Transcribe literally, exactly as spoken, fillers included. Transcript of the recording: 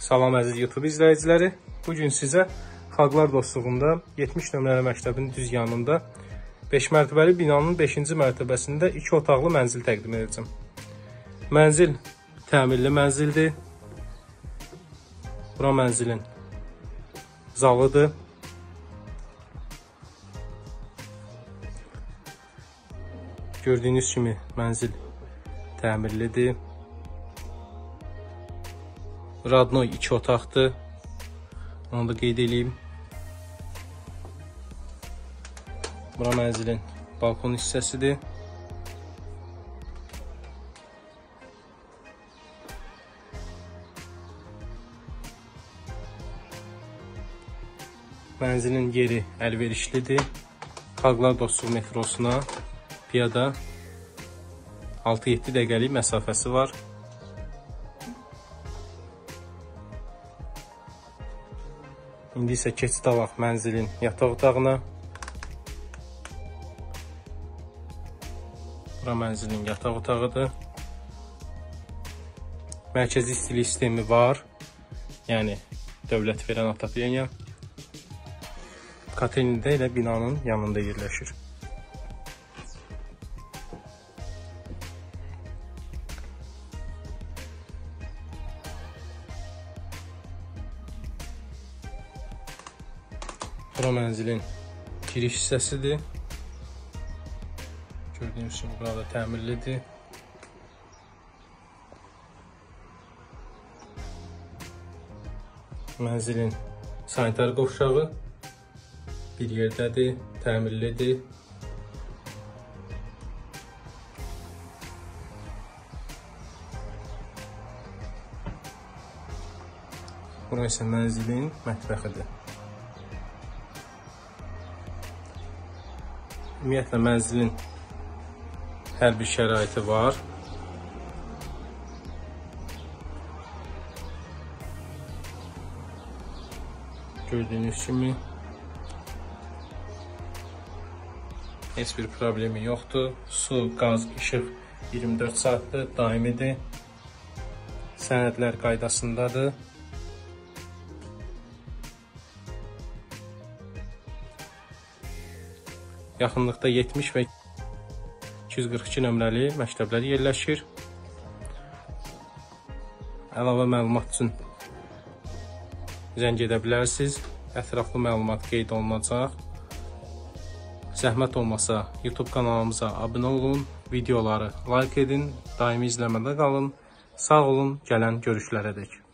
Salam əziz YouTube izləyiciləri. Bugün sizə Xalqlar Dostluğunda yetmiş nömrəli məktəbin düz yanında beş mərtəbəli binanın beşinci mərtəbəsində iki otaqlı mənzil təqdim edəcəm. Mənzil təmirli mənzildir. Bura mənzilin zalıdır. Gördüyünüz kimi mənzil təmirlidir. Radnoy iki otaqdır. Onu da qeyd edeyim. Bura mənzilin balkon hissəsidir. Mənzilin yeri əlverişlidir. Xalqlar Dostluğu metrosuna piyada altı yeddi dəqiqəlik məsafəsi var. İndi isə keçid alaq mənzilin yataq otağına. Bura mənzilin yataq otağıdır. Mərkəzi istilik sistemi var. Yəni dövlət verən atapiyanya. Kotelində ilə binanın yanında yerləşir. Bura mənzilin giriş hissəsidir. Gördüyünüz kimi burada təmirlidir. Mənzilin sanitar qovşağı bir yerdədir, təmirlidir. Bura isə mənzilin mətbəxidir. Ümumiyyətlə mənzilin hər bir şəraiti var. Gördüyünüz kimi heç bir problemi yoxdur. Su, qaz, işıq iyirmi dörd saatdır, daimidir. Sənədlər qaydasındadır. Yaxınlıqda yetmiş və iki yüz qırx iki nömrəli məktəblər yerləşir. Əlavə məlumat üçün zəng edə bilərsiniz. Ətraflı məlumat qeyd olunacaq. Zəhmət olmasa YouTube kanalımıza abunə olun, videoları like edin, daimi izləmədə qalın. Sağ olun, gələn görüşlərədək.